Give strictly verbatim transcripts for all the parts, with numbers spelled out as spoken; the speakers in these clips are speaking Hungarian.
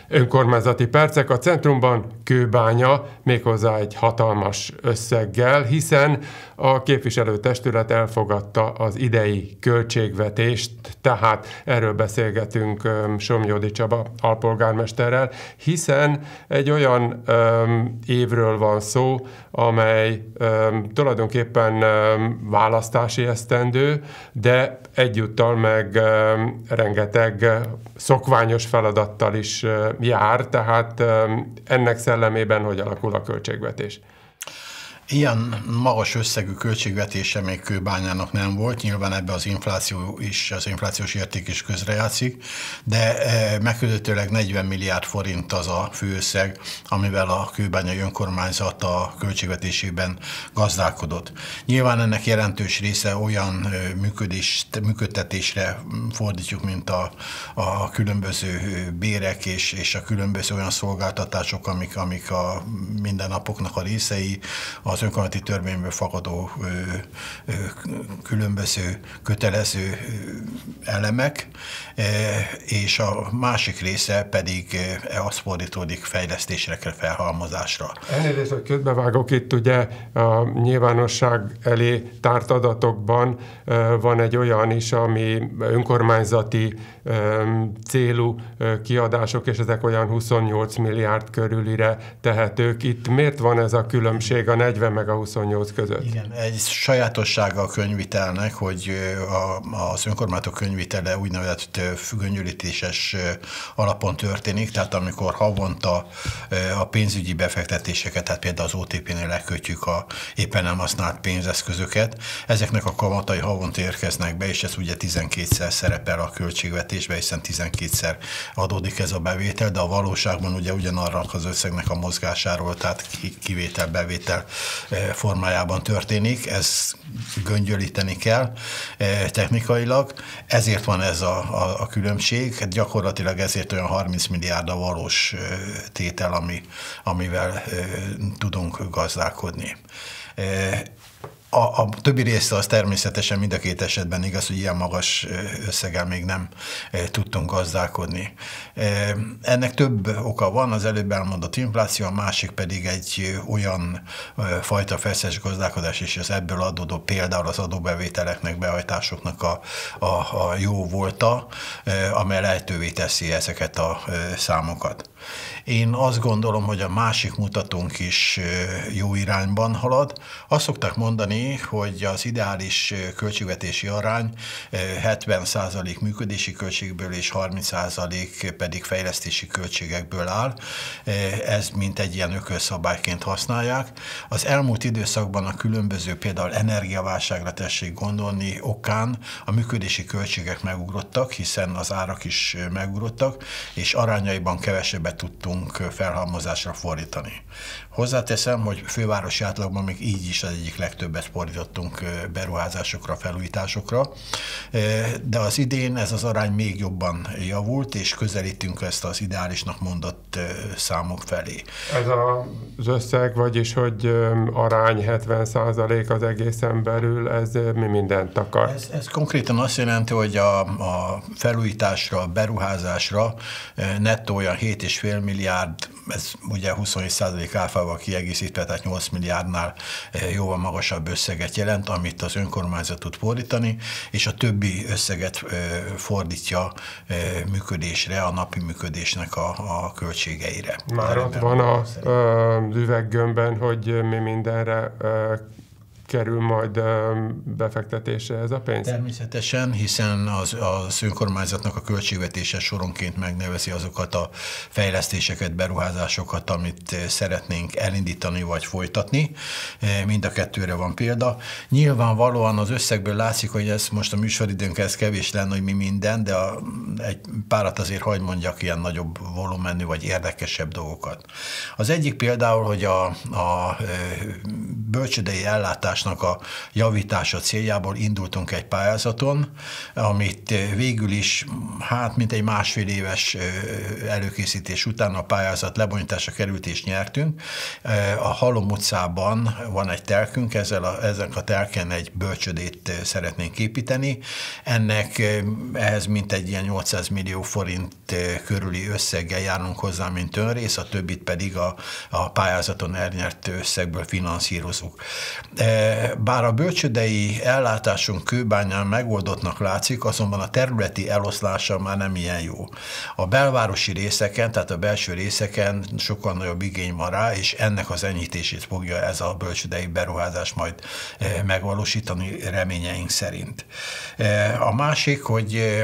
Önkormányzati percek, a centrumban Kőbánya, méghozzá egy hatalmas összeggel, hiszen a képviselőtestület elfogadta az idei költségvetést, tehát erről beszélgetünk Somlyódi Csaba alpolgármesterrel, hiszen egy olyan um, évről van szó, amely um, tulajdonképpen um, választási esztendő, de egyúttal meg um, rengeteg szokványos feladattal is uh, jár, tehát um, ennek szellemében hogy alakul a költségvetés? Ilyen magas összegű költségvetése még Kőbányának nem volt, nyilván ebbe az infláció is, az inflációs érték is közrejátszik, de megközelítőleg negyven milliárd forint az a főösszeg, amivel a kőbányai önkormányzat a költségvetésében gazdálkodott. Nyilván ennek jelentős része olyan működés, működtetésre fordítjuk, mint a, a különböző bérek és, és a különböző olyan szolgáltatások, amik, amik a mindennapoknak a részei, az önkormányzati törvényből fakadó ö, ö, különböző kötelező elemek, e, és a másik része pedig e, az fordítódik fejlesztésre, felhalmozásra. Elnézést, hogy közbevágok, itt ugye a nyilvánosság elé tárt adatokban e, van egy olyan is, ami önkormányzati e, célú e, kiadások, és ezek olyan huszonnyolc milliárd körülire tehetők. Itt miért van ez a különbség a negyven meg a huszonnyolc között? Igen, egy sajátossága a könyvvitelnek, hogy a, az önkormányzatok könyvvitele úgynevezett függönyölítéses alapon történik, tehát amikor havonta a pénzügyi befektetéseket, tehát például az o té pé-nél lekötjük a éppen nem használt pénzeszközöket, ezeknek a kamatai havonta érkeznek be, és ez ugye tizenkétszer szerepel a költségvetésbe, hiszen tizenkétszer adódik ez a bevétel, de a valóságban ugye ugyanarra az összegnek a mozgásáról, tehát kivétel-bevétel formájában történik, ezt göngyölíteni kell technikailag, ezért van ez a, a, a különbség, hát gyakorlatilag ezért olyan harminc milliárd a valós tétel, ami, amivel tudunk gazdálkodni. A, a többi része az természetesen mind a két esetben igaz, hogy ilyen magas összeggel még nem e, tudtunk gazdálkodni. E, ennek több oka van, az előbb elmondott infláció, a másik pedig egy olyan e, fajta feszes gazdálkodás, és az ebből adódó például az adóbevételeknek, behajtásoknak a, a, a jó volta, e, amely lehetővé teszi ezeket a e, számokat. Én azt gondolom, hogy a másik mutatónk is jó irányban halad. Azt szokták mondani, hogy az ideális költségvetési arány hetven százalék működési költségből és harminc százalék pedig fejlesztési költségekből áll. Ez mint egy ilyen ökölszabályként használják. Az elmúlt időszakban a különböző, például energiaválságra tessék gondolni okán a működési költségek megugrottak, hiszen az árak is megugrottak, és arányaiban kevesebbet tudtunk felhalmozásra fordítani. Hozzáteszem, hogy fővárosi átlagban még így is az egyik legtöbbet fordítottunk beruházásokra, felújításokra, de az idén ez az arány még jobban javult, és közelítünk ezt az ideálisnak mondott számok felé. Ez az összeg, vagyis hogy arány hetven százalék az egészen belül, ez mi mindent akar? Ez, ez konkrétan azt jelenti, hogy a, a felújításra, a beruházásra nettó olyan hét egész öt milliárd, ez ugye huszonhét százalék áfával kiegészítve, tehát nyolc milliárdnál jóval magasabb összeget jelent, amit az önkormányzat tud fordítani, és a többi összeget fordítja működésre, a napi működésnek a, a költségeire. Már ott van az üveggömbben, hogy mi mindenre kerül majd befektetésre ez a pénz? Természetesen, hiszen az, az önkormányzatnak a költségvetése soronként megnevezi azokat a fejlesztéseket, beruházásokat, amit szeretnénk elindítani vagy folytatni. Mind a kettőre van példa. Nyilvánvalóan az összegből látszik, hogy ez most a műsoridőnk ez kevés lenne, hogy mi minden, de a, egy párat azért hagy mondjak ilyen nagyobb volumenű vagy érdekesebb dolgokat. Az egyik például, hogy a, a bölcsődei ellátás felújításnak a javítása céljából indultunk egy pályázaton, amit végül is, hát mint egy másfél éves előkészítés után a pályázat lebonyolításra került és nyertünk. A Halom utcában van egy telkünk, ezzel a, ezen a telken egy bölcsödét szeretnénk építeni. Ennek ehhez mintegy ilyen nyolcszáz millió forint körüli összeggel járunk hozzá, mint önrész, a többit pedig a, a pályázaton elnyert összegből finanszírozunk. Bár a bölcsödei ellátásunk Kőbányán megoldottnak látszik, azonban a területi eloszlása már nem ilyen jó. A belvárosi részeken, tehát a belső részeken sokkal nagyobb igény van rá, és ennek az enyhítését fogja ez a bölcsödei beruházás majd megvalósítani reményeink szerint. A másik, hogy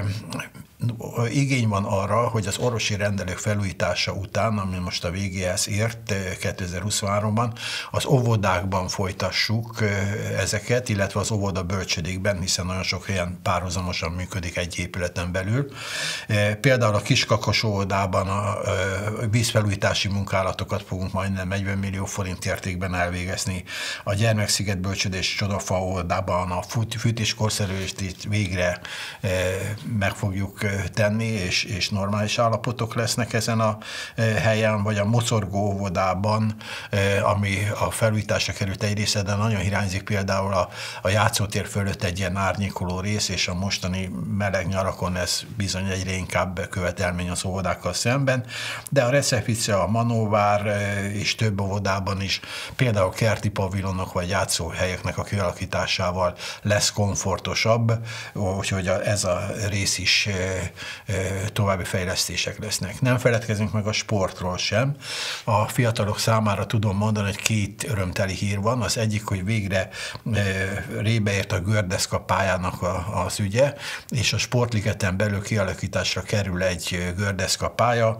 igény van arra, hogy az orvosi rendelők felújítása után, ami most a végéhez ért kétezer-huszonháromban, az óvodákban folytassuk ezeket, illetve az óvoda bölcsödékben, hiszen nagyon sok helyen párhuzamosan működik egy épületen belül. Például a Kiskakos óvodában a vízfelújítási munkálatokat fogunk majdnem negyven millió forint értékben elvégezni. A Gyermeksziget bölcsödés Csodafa óvodában a fűtéskorszerűsítést végre meg fogjuk tenni, és, és normális állapotok lesznek ezen a helyen, vagy a Mocorgó óvodában, ami a felújításra került egy része, de nagyon hiányzik például a, a játszótér fölött egy ilyen árnyékoló rész, és a mostani meleg nyarakon ez bizony egyre inkább követelmény az óvodákkal szemben, de a Recefice, a Manóvár és több óvodában is például kerti pavilonok vagy játszóhelyeknek a kialakításával lesz komfortosabb, úgyhogy ez a rész is további fejlesztések lesznek. Nem feledkezünk meg a sportról sem. A fiatalok számára tudom mondani, hogy két örömteli hír van. Az egyik, hogy végre rébeért a gördeszka pályának az ügye, és a Sportligeten belül kialakításra kerül egy gördeszka pálya,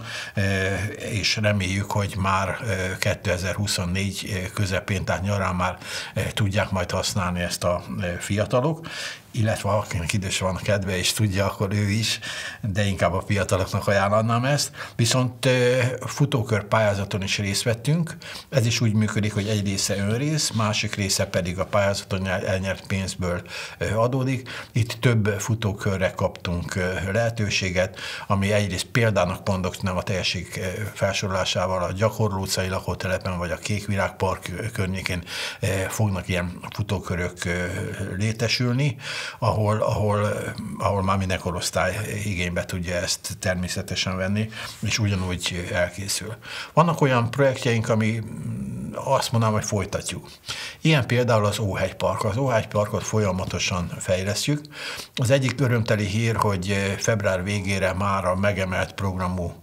és reméljük, hogy már kétezer-huszonnégy közepén, tehát nyarán már tudják majd használni ezt a fiatalok, illetve akinek idős van a kedve és tudja, akkor ő is, de inkább a fiataloknak ajánlanám ezt. Viszont futókör pályázaton is részt vettünk. Ez is úgy működik, hogy egy része önrész, másik része pedig a pályázaton elnyert pénzből adódik. Itt több futókörre kaptunk lehetőséget, ami egyrészt példának mondok, nem a teljesség felsorolásával, a Gyakorló utcai lakótelepen vagy a Kékvirágpark környékén fognak ilyen futókörök létesülni, ahol, ahol, ahol már minden korosztály igénybe tudja ezt természetesen venni, és ugyanúgy elkészül. Vannak olyan projektjeink, ami azt mondanám, hogy folytatjuk. Ilyen például az Óhegypark. Az Óhegyparkot folyamatosan fejlesztjük. Az egyik örömteli hír, hogy február végére már a megemelt programú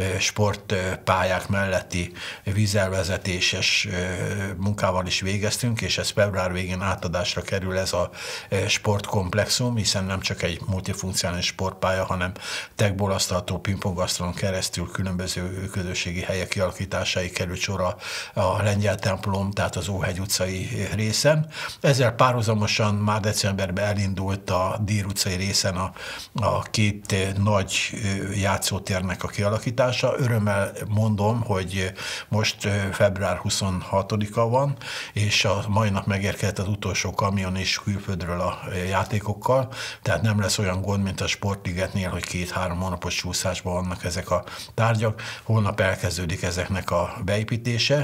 sportpályák melletti vízelvezetéses munkával is végeztünk, és ez február végén átadásra kerül ez a sportkomplexum, hiszen nem csak egy multifunkcionális sportpálya, hanem tekból asztaltól pingpongasztalon keresztül különböző közösségi helyek kialakításai került sor a, a lengyel templom, tehát az Óhegy utcai részen. Ezzel párhuzamosan már decemberben elindult a Dír utcai részen a, a két nagy játszótérnek a kialakítása. Örömmel mondom, hogy most február huszonhatodika van, és a mai nap megérkezett az utolsó kamion is külföldről a játékokkal, tehát nem lesz olyan gond, mint a Sportligetnél, hogy két-három hónapos csúszásban vannak ezek a tárgyak. Holnap elkezdődik ezeknek a beépítése.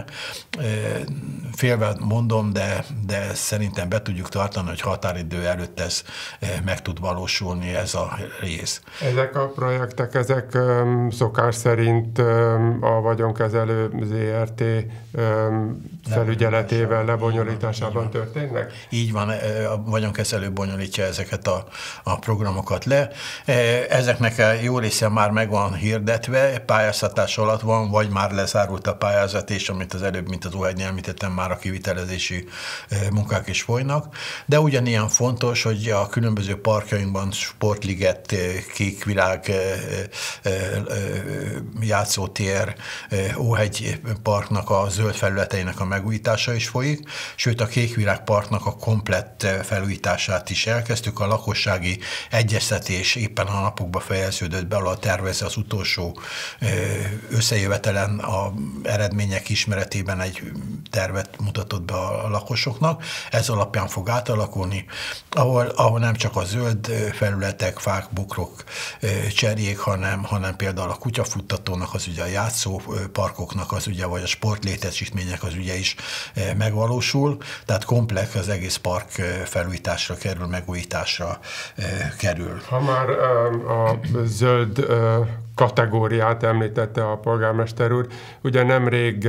Félve mondom, de, de szerintem be tudjuk tartani, hogy határidő előtt ez meg tud valósulni, ez a rész. Ezek a projektek, ezek um, szokás szerint um, a vagyonkezelő zé er té um, felügyeletével, lebonyolításában történnek? Így van, a vagyonkezelő bonyolítja ezeket a, a programokat le. Ezeknek a jó része már meg van hirdetve, pályáztatás alatt van, vagy már lezárult a pályázat, és amit az előbb, mint az Óhegynél említettem, már a kivitelezési munkák is folynak. De ugyanilyen fontos, hogy a különböző parkjainkban Sportliget, Kékvilág, játszótér, Óhegy parknak a zöld felületeinek a megújítása is folyik, sőt a Kékvilág parknak a komplett felújítását is elkezdtük. A lakossági egyeztetés éppen a napokban fejeződött be, a tervezze az utolsó összejövetelen a eredmények ismeretében egy tervet mutatott be a lakosoknak. Ez alapján fog átalakulni, ahol, ahol nem csak a zöld felületek, fák, bokrok, cserjék, hanem, hanem például a kutyafuttatónak az ugye, a játszóparkoknak az ugye, vagy a sportlétesítmények az ugye is megvalósul, tehát komplex az egész park felújításra kerül, megújításra kerül. Ha már a zöld kategóriát említette a polgármester úr, ugye nemrég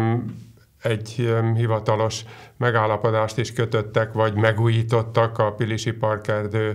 egy hivatalos megállapodást is kötöttek, vagy megújítottak a Pilisi Parkerdő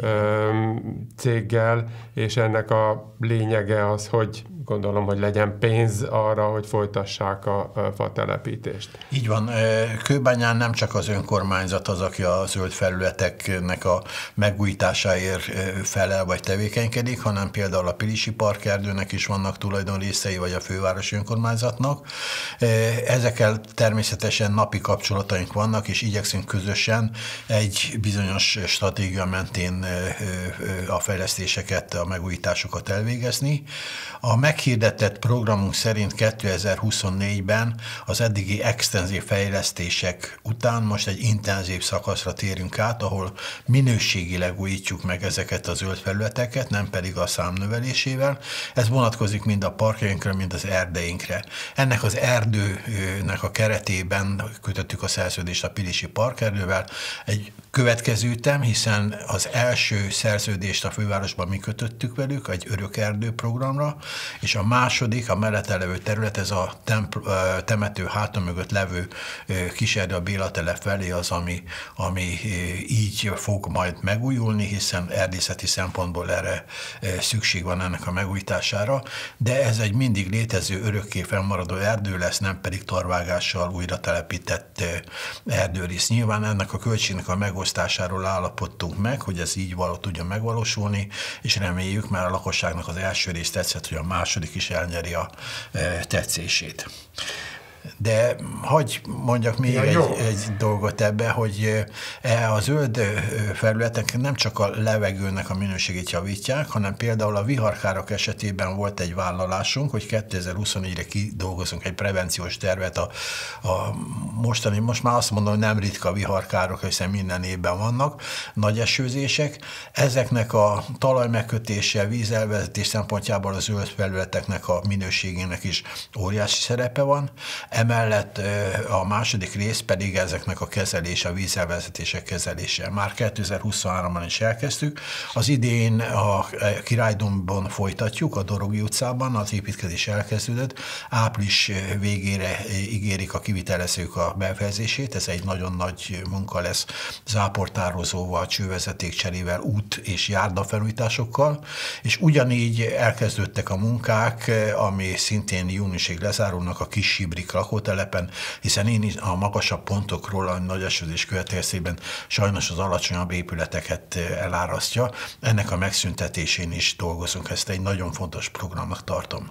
céggel, és ennek a lényege az, hogy gondolom, hogy legyen pénz arra, hogy folytassák a fa telepítést. Így van. Kőbányán nem csak az önkormányzat az, aki a zöld felületeknek a megújításáért felel vagy tevékenykedik, hanem például a Pilisi Parkerdőnek is vannak tulajdonrészei, vagy a fővárosi önkormányzatnak. Ezekkel természetesen napi kapcsolataink vannak, és igyekszünk közösen egy bizonyos stratégia mentén a fejlesztéseket, a megújításokat elvégezni. A meghirdetett programunk szerint kétezer-huszonnégyben az eddigi extenzív fejlesztések után most egy intenzív szakaszra térünk át, ahol minőségileg újítjuk meg ezeket a zöld felületeket, nem pedig a szám növelésével. Ez vonatkozik mind a parkjainkra, mind az erdeinkre. Ennek az erdőnek a keretében kötöttük a szerződést a Pilisi Parkerdővel. Egy következő ütem, hiszen az első szerződést a fővárosban mi kötöttük velük, egy örökerdő programra, és a második, a mellette levő terület, ez a templ, temető háta mögött levő Kiserdő a Béla telep felé az, ami, ami így fog majd megújulni, hiszen erdészeti szempontból erre szükség van ennek a megújítására, de ez egy mindig létező, örökké fennmaradó erdő lesz, nem pedig tarvágással újra telepített erdőrész. Nyilván ennek a költségnek a megosztásáról állapodtunk meg, hogy ez így való tudjon megvalósulni, és reméljük, mert a lakosságnak az első rész tetszett, hogy a második is elnyeri a tetszését. De hagyj mondjak még ja, egy, egy dolgot ebbe, hogy a zöld felületek nem csak a levegőnek a minőségét javítják, hanem például a viharkárok esetében volt egy vállalásunk, hogy kétezer-huszonnégyre kidolgozunk egy prevenciós tervet a, a mostani, most már azt mondom, hogy nem ritka viharkárok, hiszen minden évben vannak, nagy esőzések. Ezeknek a talajmegkötése, vízelvezetés szempontjából a zöld felületeknek a minőségének is óriási szerepe van. Emellett a második rész pedig ezeknek a kezelése, a vízelvezetések kezelése. Már kétezer-huszonháromban is elkezdtük. Az idén a Királydombon folytatjuk, a Dorogi utcában, az építkezés elkezdődött. Április végére ígérik a kivitelezők a befejezését. Ez egy nagyon nagy munka lesz záportározóval, csővezetékcserével, út és járdafelújításokkal. És ugyanígy elkezdődtek a munkák, ami szintén júniusig lezárulnak a Kis Sibrik lakótelepen, hiszen én is a magasabb pontokról a nagy esőzés következtében sajnos az alacsonyabb épületeket elárasztja. Ennek a megszüntetésén is dolgozunk, ezt egy nagyon fontos programnak tartom.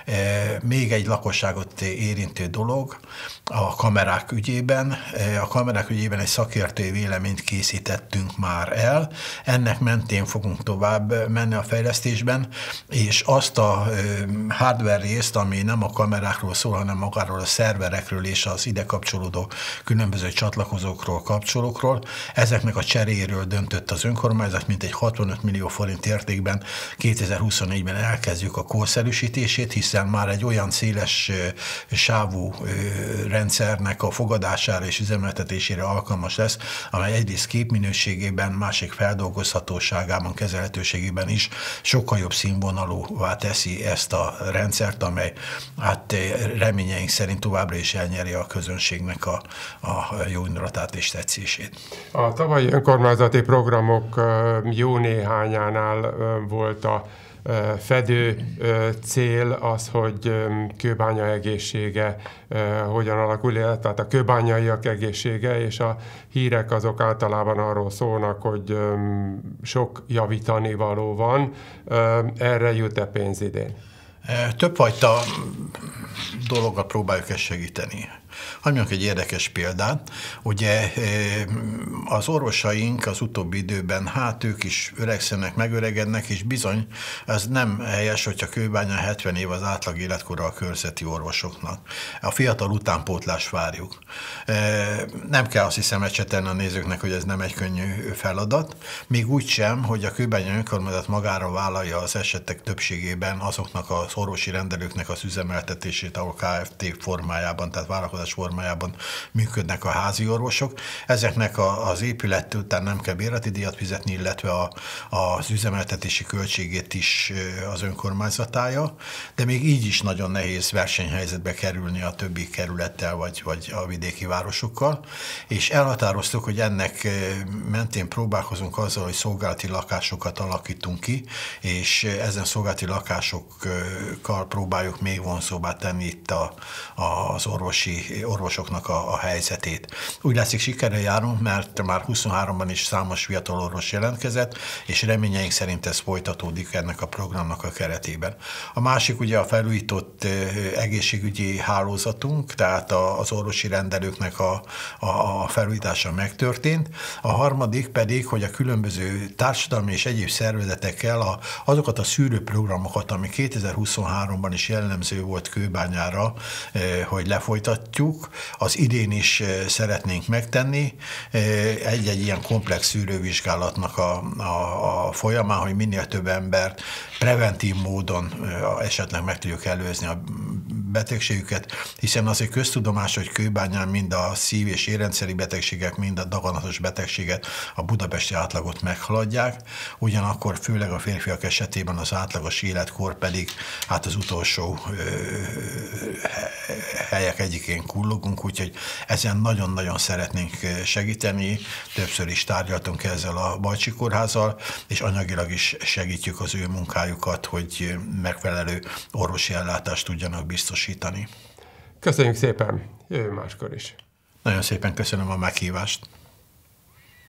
Még egy lakosságot érintő dolog, a kamerák ügyében. A kamerák ügyében egy szakértői véleményt készítettünk már el, ennek mentén fogunk tovább menni a fejlesztésben, és azt a hardware részt, ami nem a kamerákról szól, hanem magáról a szerverekről és az ide kapcsolódó különböző csatlakozókról, kapcsolókról. Ezeknek a cseréről döntött az önkormányzat, mint egy hatvanöt millió forint értékben kétezer-huszonnégyben elkezdjük a korszerűsítését, hiszen már egy olyan széles sávú rendszernek a fogadására és üzemeltetésére alkalmas lesz, amely egyrészt képminőségében, másik feldolgozhatóságában, kezelhetőségében is sokkal jobb színvonalúvá teszi ezt a rendszert, amely hát reményeink szerint továbbra is elnyeri a közönségnek a, a jó indulatát és tetszését. A tavalyi önkormányzati programok jó néhányánál volt a fedő cél az, hogy Kőbánya egészsége hogyan alakul, tehát a kőbányaiak egészsége, és a hírek azok általában arról szólnak, hogy sok javítani való van. Erre jut-e pénz idén? Többfajta dologgal próbáljuk ezt segíteni. Hadd mondjak egy érdekes példát. Ugye az orvosaink az utóbbi időben, hát ők is öregszenek, megöregednek, és bizony ez nem helyes, hogyha Kőbányán hetven év az átlag életkora a körzeti orvosoknak. A fiatal utánpótlást várjuk. Nem kell azt hiszem ecsetelni a nézőknek, hogy ez nem egy könnyű feladat. Még úgy sem, hogy a Kőbányai önkormányzat magára vállalja az esetek többségében azoknak az orvosi rendelőknek az üzemeltetését, ahol Kft. Formájában, tehát vállalkozás formájában működnek a házi orvosok. Ezeknek a, az épület után nem kell bérleti díjat fizetni, illetve a, az üzemeltetési költségét is az önkormányzatája, de még így is nagyon nehéz versenyhelyzetbe kerülni a többi kerülettel, vagy, vagy a vidéki városokkal, és elhatároztuk, hogy ennek mentén próbálkozunk azzal, hogy szolgálati lakásokat alakítunk ki, és ezen szolgálati lakásokkal próbáljuk még vonzóbbá tenni itt a, az orvosi, orvosoknak a, a helyzetét. Úgy látszik, sikerrel járunk, mert már huszonháromban is számos fiatal orvos jelentkezett, és reményeink szerint ez folytatódik ennek a programnak a keretében. A másik ugye a felújított egészségügyi hálózatunk, tehát az orvosi rendelőknek a, a, a felújítása megtörtént. A harmadik pedig, hogy a különböző társadalmi és egyéb szervezetekkel a, azokat a szűrőprogramokat, ami kétezer-huszonháromban is jellemző volt Kőbányára, hogy lefolytatjuk, az idén is szeretnénk megtenni egy-egy ilyen komplex szűrővizsgálatnak a, a, a folyamán, hogy minél több embert preventív módon esetleg meg tudjuk előzni a betegségüket, hiszen azért köztudomás, hogy Kőbányán mind a szív- és érrendszeri betegségek, mind a daganatos betegséget a budapesti átlagot meghaladják, ugyanakkor főleg a férfiak esetében az átlagos életkor pedig hát az utolsó ö, helyek egyikén kullogunk, úgyhogy ezen nagyon-nagyon szeretnénk segíteni. Többször is tárgyaltunk ezzel a Bajcsi Kórházzal, és anyagilag is segítjük az ő munkájukat, hogy megfelelő orvosi ellátást tudjanak biztosítani. Köszönjük szépen, jöjjön máskor is. Nagyon szépen köszönöm a meghívást.